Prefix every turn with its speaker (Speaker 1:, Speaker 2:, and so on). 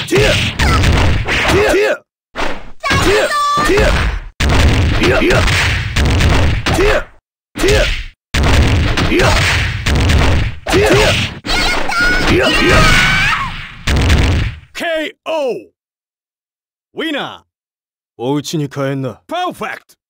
Speaker 1: KO! ウィナー！お家に帰んな。パーフェクト！